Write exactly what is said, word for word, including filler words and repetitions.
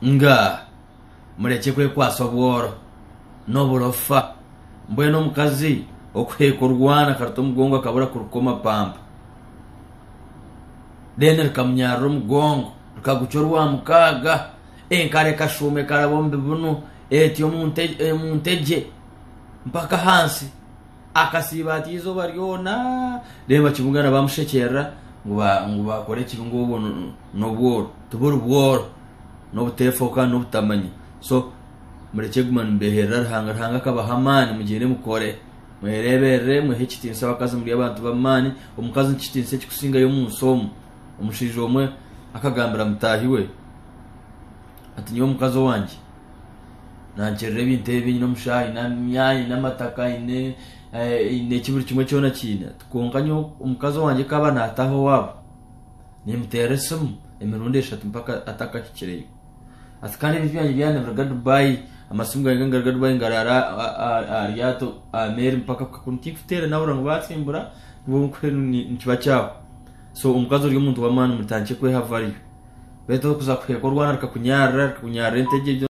nga mureke kwe kwasa Obwooro n'oburofa mbwenu omukazi okuheka orwana karuta omugongo akabura kurukoma pampa dene rikamunyarra omugongo rikagucya orwa mukaaga enkare kashume karabombe bunu eti omunteje mpaka hansi akasiba ati izoba ryona reba kibungana bamushekerera ngo bakore ekirungo ubu n'Obwooro tubura Obwooro n'obutefoka n'obutamanyi so mureke gumana mbeherera hanga hanga kabahamani mugire mukore mwereberere muhe kitinsa bakaza muri abantu bamani omukazi kitinsa kikusinga yo munsomo omushije omwe akagambira mutahiwe ati nyo mukazi wanje nancherere ibintu ebinyi n'omushayi n'amyayi n'amataka ine ine kiburi kimwe cyona kina tukonkanyo omukazi wanje kaba nataho wabo nimuteresimu emirundi eshatu mpaka atakashyikireyo ati kandi ibintu byanjye byanevuraga Dubai amasimu gange ngaraga Dubai ngarara ariyato ameri mpaka kukuntikutera nawe ngo batsimbura ngo nkiba cyaho so omukazi uri umuntu w'amana mutanke kwe havariyo beto kuza kweko rwana rikakunyarra rikakunyarra enteje